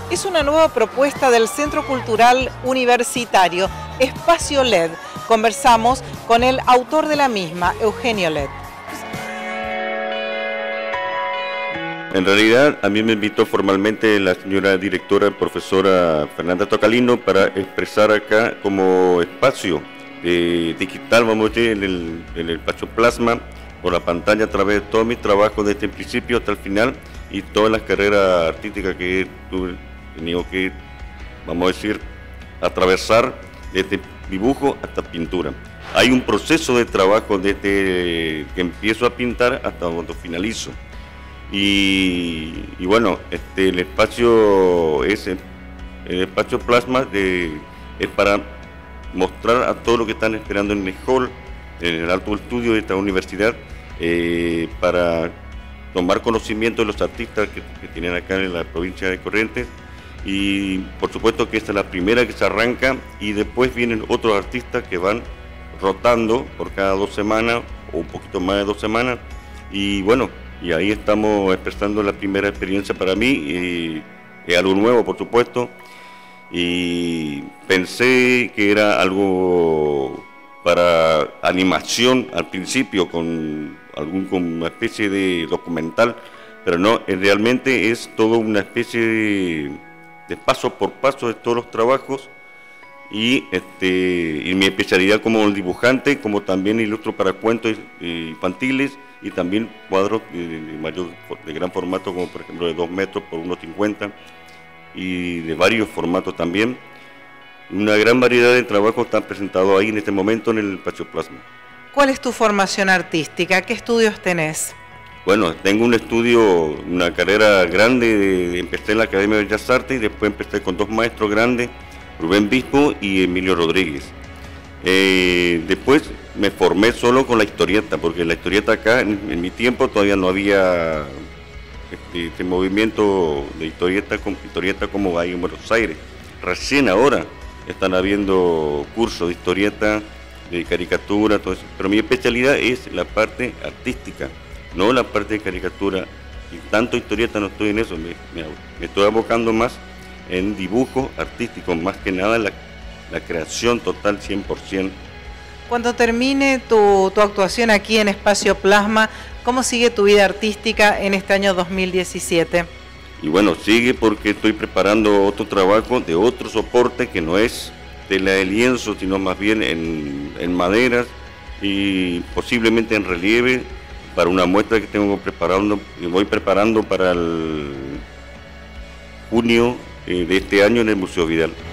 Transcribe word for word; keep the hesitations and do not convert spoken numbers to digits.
Es una nueva propuesta del Centro Cultural Universitario, Espacio L E D. Conversamos con el autor de la misma, Eugenio L E D. En realidad, a mí me invitó formalmente la señora directora, profesora Fernanda Tocalino, para expresar acá como espacio eh, digital, vamos a decir, en el, en el espacio plasma, por la pantalla, a través de todos mis trabajos desde el principio hasta el final y todas las carreras artísticas que he tenido que, vamos a decir, atravesar desde dibujo hasta pintura. Hay un proceso de trabajo desde que empiezo a pintar hasta cuando finalizo. Y, y bueno, este, el espacio ese, el espacio plasma de, es para mostrar a todos los que están esperando en el hall, en el alto estudio de esta universidad, eh, para tomar conocimiento de los artistas que, que tienen acá en la provincia de Corrientes. Y por supuesto que esta es la primera que se arranca y después vienen otros artistas que van rotando por cada dos semanas o un poquito más de dos semanas. Y bueno, y ahí estamos expresando la primera experiencia para mí, y es algo nuevo por supuesto, y pensé que era algo para animación al principio, con algún con una especie de documental, pero no, realmente es todo una especie de, de paso por paso de todos los trabajos. Y, este, y mi especialidad como dibujante, como también ilustro para cuentos infantiles y también cuadros de, de, mayor, de gran formato, como por ejemplo de dos metros por uno cincuenta y de varios formatos también. Una gran variedad de trabajos están presentados ahí en este momento en el espacio plasma. ¿Cuál es tu formación artística? ¿Qué estudios tenés? Bueno, tengo un estudio, una carrera grande, de, de, empecé en la Academia de Bellas Artes y después empecé con dos maestros grandes, Rubén Bispo y Emilio Rodríguez. Eh, después me formé solo con la historieta, porque la historieta acá en, en mi tiempo todavía no había este, este movimiento de historieta, con, historieta como hay en Buenos Aires. Recién ahora están habiendo cursos de historieta, de caricatura, todo eso. Pero mi especialidad es la parte artística, no la parte de caricatura. Y tanto historieta no estoy en eso, me, me, me estoy abocando más en dibujo artístico, más que nada la, la creación total cien por ciento. Cuando termine tu, tu actuación aquí en Espacio Plasma, ¿cómo sigue tu vida artística en este año dos mil diecisiete? Y bueno, sigue porque estoy preparando otro trabajo de otro soporte que no es tela de lienzo, sino más bien en, en maderas y posiblemente en relieve, para una muestra que tengo preparando, que voy preparando para el junio de este año en el Museo Vidal.